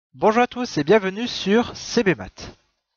Bonjour à tous et bienvenue sur CBMath.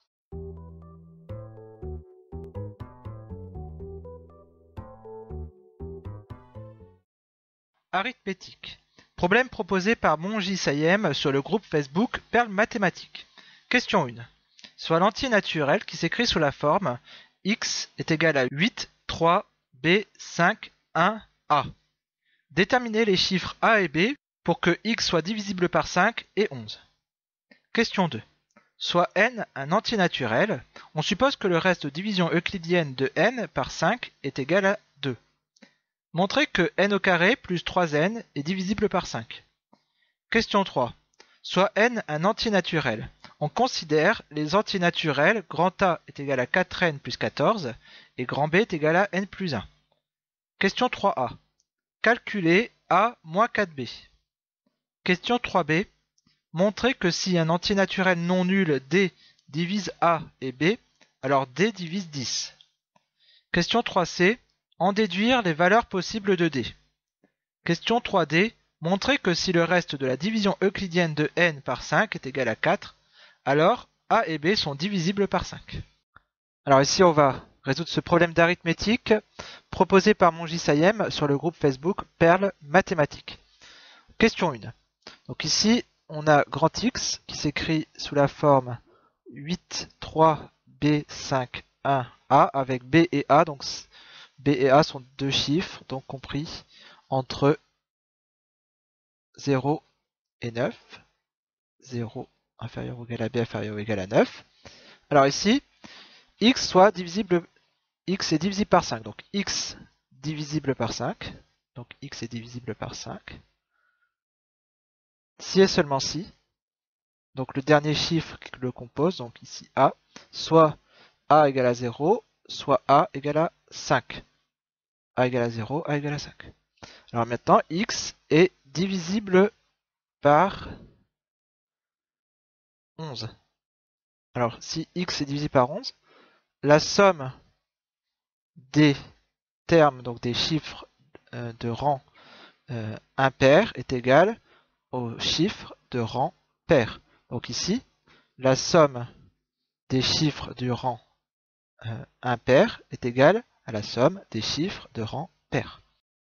Arithmétique. Problème proposé par Monji Sayem sur le groupe Facebook Perles Mathématiques. Question 1. Soit l'entier naturel qui s'écrit sous la forme x est égal à 8, 3, b, 5, 1, a. Déterminez les chiffres a et b pour que x soit divisible par 5 et 11. Question 2. Soit n un entier naturel, on suppose que le reste de division euclidienne de n par 5 est égal à 2. Montrez que n au carré plus 3n est divisible par 5. Question 3. Soit n un entier naturel. On considère les entiers naturels grand A est égal à 4n plus 14 et grand B est égal à n plus 1. Question 3a. Calculez a moins 4b. Question 3b. Montrez que si un entier naturel non nul d divise a et b, alors d divise 10. Question 3c. En déduire les valeurs possibles de d. Question 3d. Montrez que si le reste de la division euclidienne de n par 5 est égal à 4, alors a et b sont divisibles par 5. Alors ici on va résoudre ce problème d'arithmétique proposé par Monji Sayem sur le groupe Facebook Perles Mathématiques. Question 1. Donc ici on a grand X qui s'écrit sous la forme 8, 3, B, 5, 1, A avec B et A. Donc B et A sont deux chiffres, donc compris entre 0 et 9. 0 inférieur ou égal à B inférieur ou égal à 9. Alors ici, X soit divisible, X est divisible par 5. Donc X divisible par 5. Donc X est divisible par 5. Si et seulement si. Donc le dernier chiffre qui le compose, donc ici A, soit A égale à 0, soit A égale à 5. A égale à 0, A égale à 5. Alors maintenant, X est divisible par 11. Alors si X est divisé par 11, la somme des termes, donc des chiffres de rang impair est égale au chiffre de rang pair. Donc ici, la somme des chiffres du rang impair est égale à la somme des chiffres de rang pair.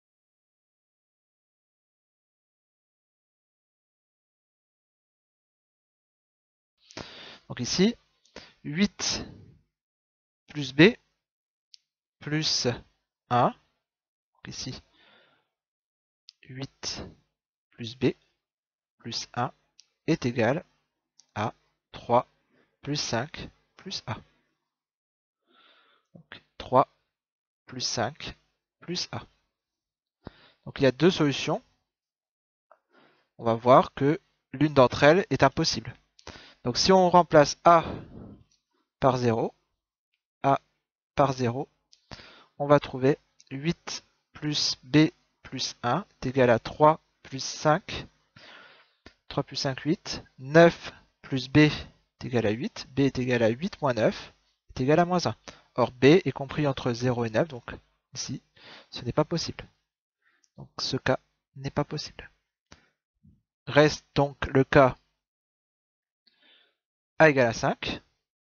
Donc ici, 8 plus b plus 1. Donc ici, 8 plus b plus 1 est égal à 3 plus 5 plus a. Donc 3 plus 5 plus a. Donc il y a deux solutions. On va voir que l'une d'entre elles est impossible. Donc si on remplace a par 0, a par 0, on va trouver 8 plus b plus 1 est égal à 3 plus 5. 3 plus 5, 8. 9 plus b est égal à 8. B est égal à 8 moins 9 est égal à moins 1. Or b est compris entre 0 et 9, donc ici, ce n'est pas possible. Donc ce cas n'est pas possible. Reste donc le cas a égale à 5.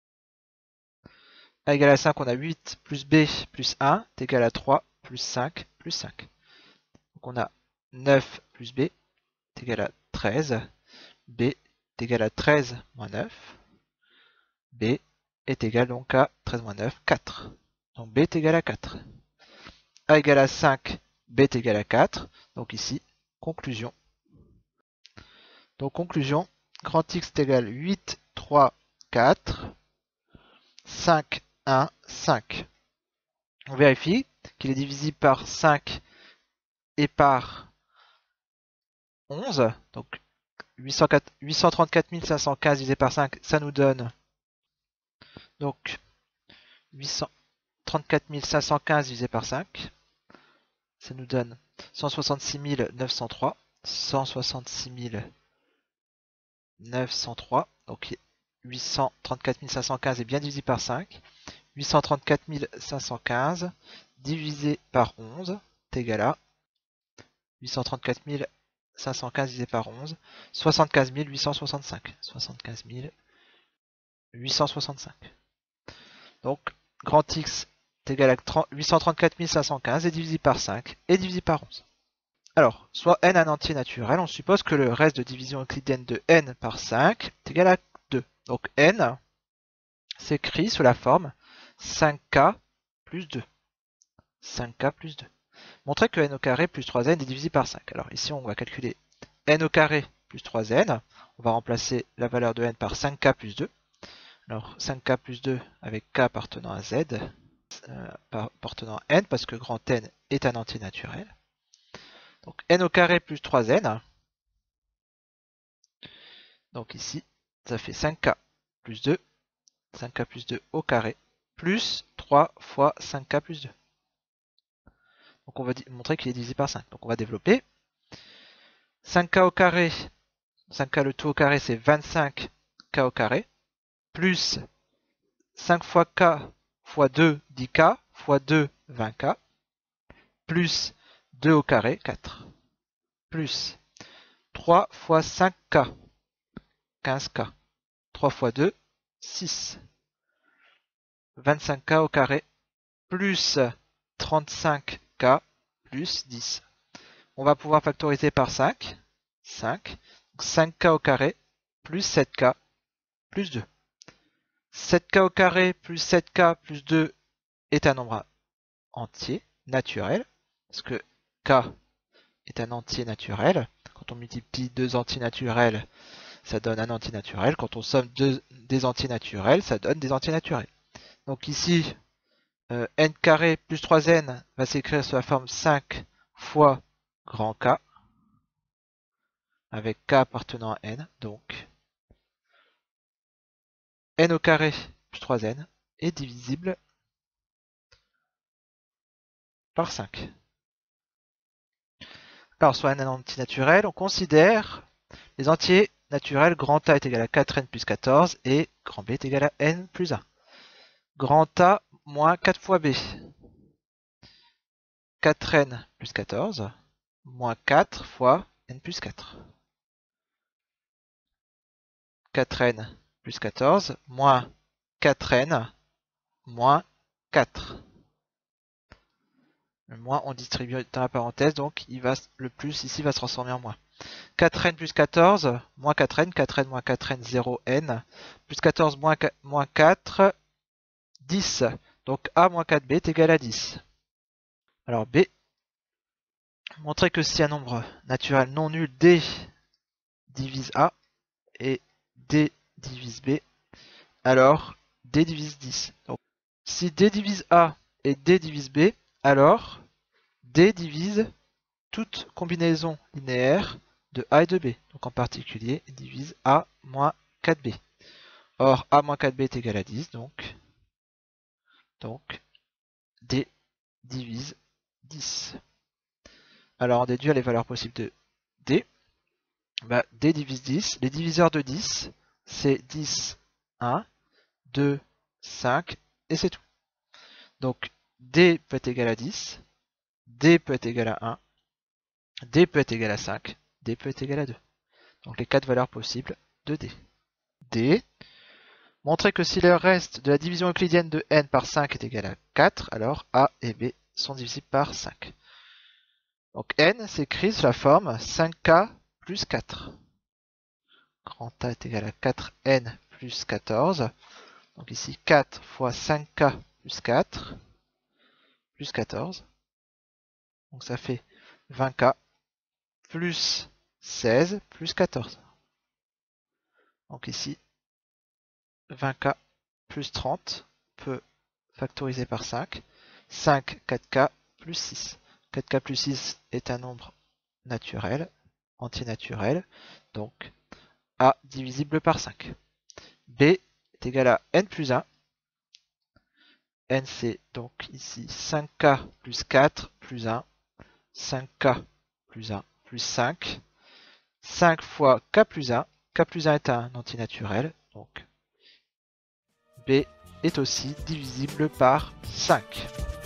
A égale à 5, on a 8 plus b plus 1 est égal à 3 plus 5 plus 5. Donc on a 9 plus b est égal à 13. B est égal à 13 moins 9. B est égal donc à 13 moins 9, 4. Donc B est égal à 4. A égale à 5, B est égal à 4. Donc ici, conclusion. Donc conclusion, grand X est égal à 8, 3, 4, 5, 1, 5. On vérifie qu'il est divisible par 5 et par 11. Donc 834 515 divisé par 5, ça nous donne donc 834 515 divisé par 5. Ça nous donne 166 903. 166 903. Donc 834 515 est bien divisé par 5. 834 515 divisé par 11 est égal à 834 515 divisé par 11, 75 865. 75 865. Donc, grand X est égal à 834 515 et divisé par 5 et divisé par 11. Alors, soit n un entier naturel, on suppose que le reste de division euclidienne de n par 5 est égal à 2. Donc n s'écrit sous la forme 5k plus 2. 5k plus 2. Montrer que n au carré plus 3n est divisé par 5. Alors ici, on va calculer n au carré plus 3n. On va remplacer la valeur de n par 5k plus 2. Alors 5k plus 2 avec k appartenant à z, appartenant à n, parce que grand n est un entier naturel. Donc n au carré plus 3n. Donc ici, ça fait 5k plus 2. 5k plus 2 au carré, plus 3 fois 5k plus 2. Donc on va montrer qu'il est divisé par 5. Donc on va développer. 5k au carré, 5k le tout au carré, c'est 25k au carré, plus 5 fois k fois 2, 10k, fois 2, 20k, plus 2 au carré, 4, plus 3 fois 5k, 15k, 3 fois 2, 6, 25k au carré, plus 35k, plus 10. On va pouvoir factoriser par 5, 5, donc 5k au carré, plus 7k, plus 2. 7k au carré plus 7k plus 2 est un nombre entier, naturel, parce que k est un entier naturel. Quand on multiplie deux entiers naturels, ça donne un entier naturel. Quand on somme des entiers naturels, ça donne des entiers naturels. Donc ici, n carré plus 3n va s'écrire sous la forme 5 fois grand K, avec k appartenant à n. Donc n au carré plus 3n est divisible par 5. Alors, soit n un entier naturel, on considère les entiers naturels. Grand A est égal à 4n plus 14 et grand B est égal à n plus 1. Grand A moins 4 fois B. 4n plus 14 moins 4 fois n plus 4. 4n plus 14 moins 4n moins 4. Le moins on distribue dans la parenthèse, donc le plus ici va se transformer en moins. 4n plus 14 moins 4n, 4n moins 4n, 0n, plus 14 moins 4, 10. Donc A moins 4b est égal à 10. Alors B, montrer que si un nombre naturel non nul D divise A et D divise B, alors D divise 10. Donc, si D divise A et D divise B, alors D divise toute combinaison linéaire de A et de B. Donc en particulier, divise A moins 4B. Or, A moins 4B est égal à 10, donc D divise 10. Alors on déduit les valeurs possibles de D. D divise 10. Les diviseurs de 10, c'est 10, 1, 2, 5, et c'est tout. Donc D peut être égal à 10, D peut être égal à 1, D peut être égal à 5, D peut être égal à 2. Donc les 4 valeurs possibles de D. D. Montrer que si le reste de la division euclidienne de n par 5 est égal à 4, alors A et B sont divisibles par 5. Donc n s'écrit sous la forme 5k plus 4. Grand A est égal à 4n plus 14. Donc ici 4 fois 5k plus 4 plus 14. Donc ça fait 20k plus 16 plus 14. Donc ici 20k plus 30 peut factoriser par 5. 5, 4k plus 6. 4k plus 6 est un nombre naturel, entier naturel, donc A divisible par 5. B est égal à n plus 1. N c'est donc ici 5k plus 4 plus 1. 5k plus 1 plus 5. 5 fois k plus 1. K plus 1 est un entier naturel, donc B est aussi divisible par 5.